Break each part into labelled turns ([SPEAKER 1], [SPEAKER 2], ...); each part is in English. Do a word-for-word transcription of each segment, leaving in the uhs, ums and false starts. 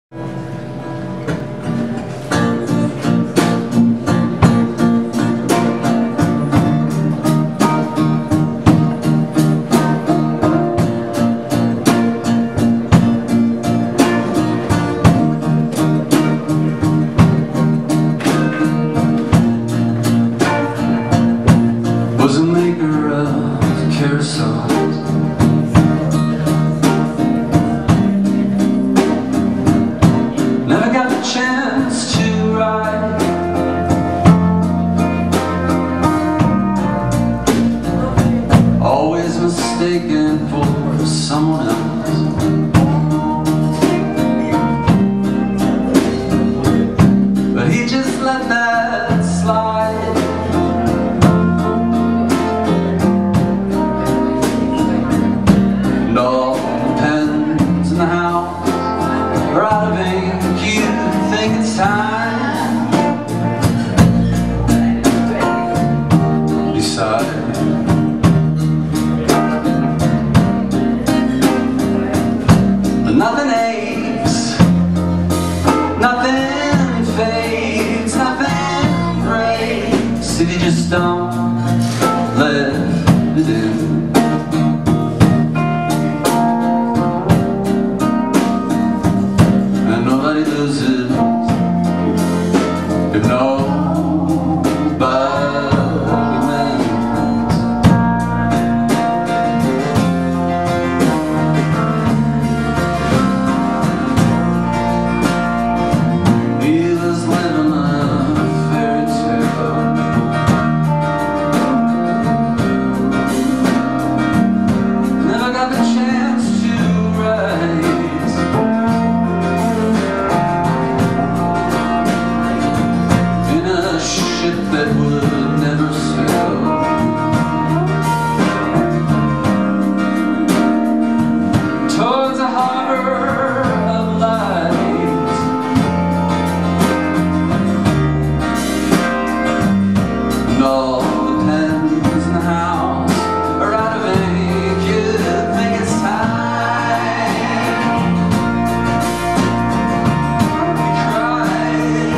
[SPEAKER 1] Was a maker of carousels. Never got the chance to ride. Always mistaken for someone else. But he just let that slide. And all the pens in the house are out of ink. You think it's time. Beside but nothing aches, nothing fades, nothing breaks if you just don't let it in. And nobody loses if nobody wins. He was living a fairy tale. Never got the chance to rise. In a ship that would never sail. Towards a harbor of light. And all the pens in the house are out of ink. You think it's time. You cry.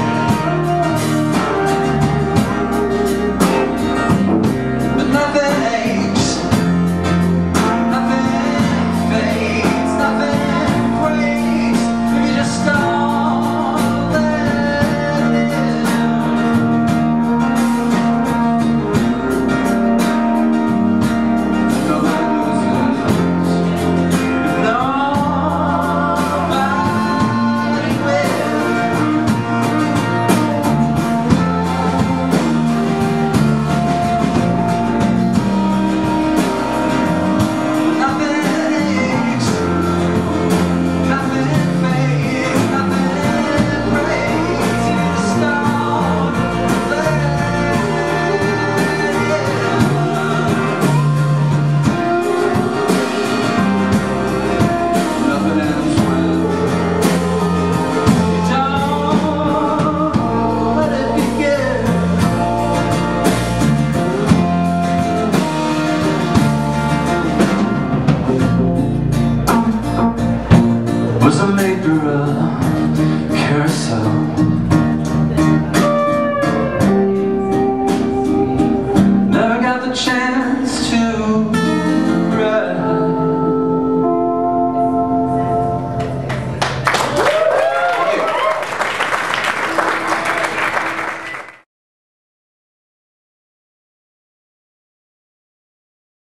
[SPEAKER 1] But nothing aches, nothing fades, nothing breaks if you just don't let it in. Nobody loses if nobody wins. Nothing aches, nothing fades, nothing breaks if you just don't let it in. Nothing ends when you don't let it begin. Was a maker of carousels.